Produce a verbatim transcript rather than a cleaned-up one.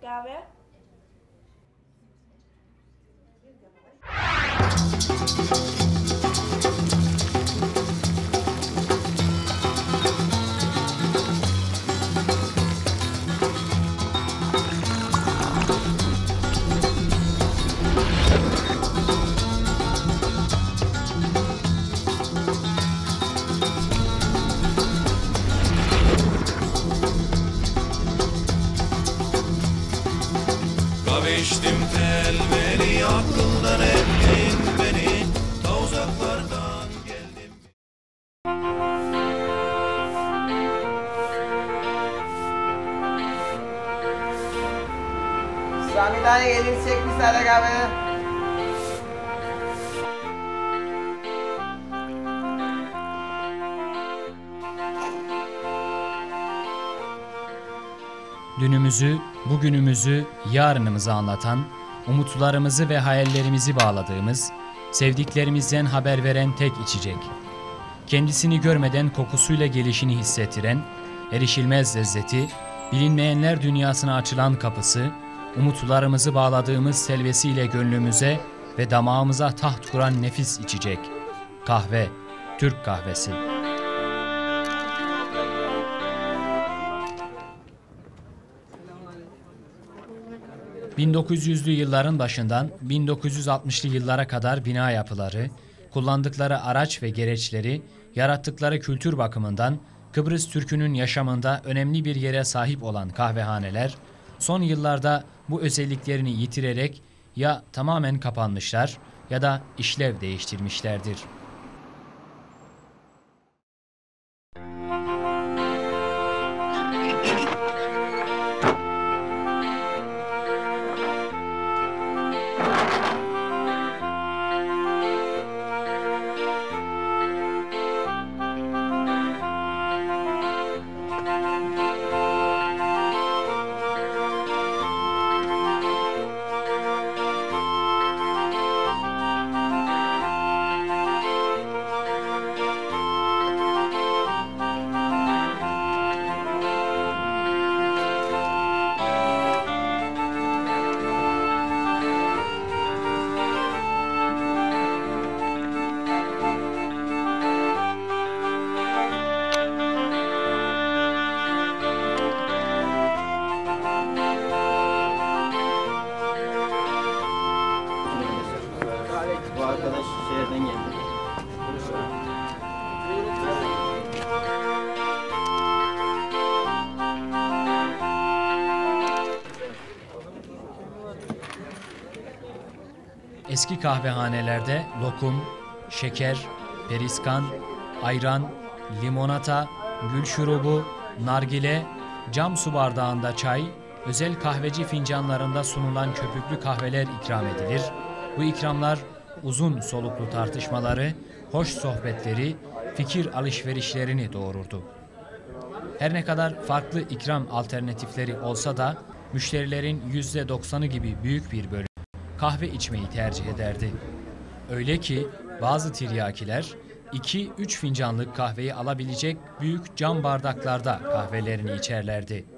kahve. Kahve içtim telveri, aklımdan ettin beni, ta uzaklardan geldim. Sami tane gelirsek bir tane kahve. Dünümüzü, bugünümüzü, yarınımızı anlatan, umutlarımızı ve hayallerimizi bağladığımız, sevdiklerimizden haber veren tek içecek. Kendisini görmeden kokusuyla gelişini hissettiren, erişilmez lezzeti, bilinmeyenler dünyasına açılan kapısı, umutlarımızı bağladığımız selvesiyle gönlümüze ve damağımıza taht kuran nefis içecek. Kahve, Türk kahvesi. bin dokuz yüzlü yılların başından bin dokuz yüz altmışlı yıllara kadar bina yapıları, kullandıkları araç ve gereçleri, yarattıkları kültür bakımından Kıbrıs Türk'ünün yaşamında önemli bir yere sahip olan kahvehaneler, son yıllarda bu özelliklerini yitirerek ya tamamen kapanmışlar ya da işlev değiştirmişlerdir. Bu arkadaş şehirden geldi. Eski kahvehanelerde lokum, şeker, periskan, ayran, limonata, gül şurubu, nargile, cam su bardağında çay, özel kahveci fincanlarında sunulan köpüklü kahveler ikram edilir. Bu ikramlar uzun soluklu tartışmaları, hoş sohbetleri, fikir alışverişlerini doğururdu. Her ne kadar farklı ikram alternatifleri olsa da müşterilerin yüzde doksanı gibi büyük bir bölümü kahve içmeyi tercih ederdi. Öyle ki bazı tiryakiler iki üç fincanlık kahveyi alabilecek büyük cam bardaklarda kahvelerini içerlerdi.